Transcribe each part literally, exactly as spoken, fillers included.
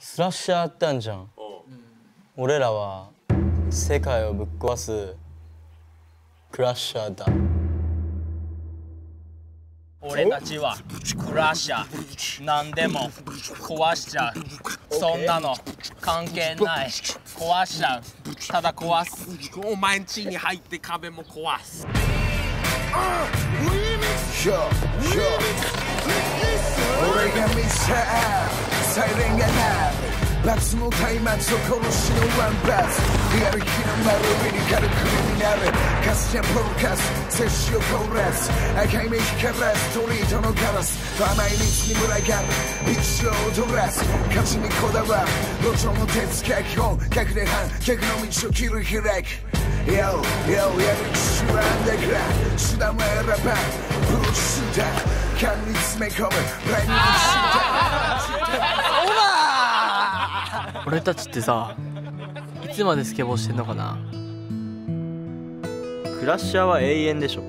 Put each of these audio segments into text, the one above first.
スラッシャーあったんじゃん。俺らは世界をぶっ壊すクラッシャーだ。 俺たちはクラッシャー、何でも壊しちゃう。そんなの関係ない。壊しちゃう、ただ壊す。 お前ん家に入って壁も壊す。 俺がミササイレンが鳴る。罰の松明を殺しのワンバス。やる気の丸上に軽くになる。カスチャンポロカス摂氏を凍らす。赤い目光らすストリートのガラス。甘い蜜に群がるビッチを踊らす。勝ちにこだわる路上の鉄脚本。逆で反逆の道を切り開く。Yo, yo, やる気はアンダーグラウンド。手段は選ばんブルーシューター。勘に詰め込むブラインドシューター。 俺たちってさ、いつまでスケボーしてんのかな。 クラッシャーは永遠でしょ。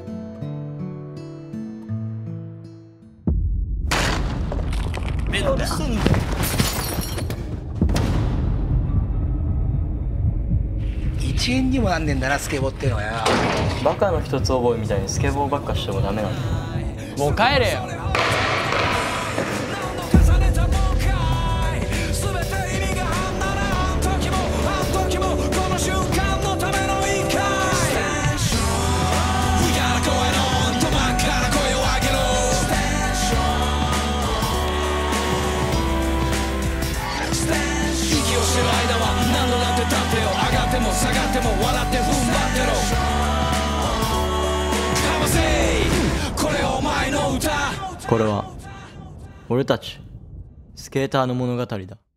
目のしてんだよ。 いちえんにもなんねんだな、スケボーってのはや。 バカの一つ覚えみたいにスケボーばっかしてもダメなんだ。 もう帰れよ。 これは俺たちスケーターの物語だ。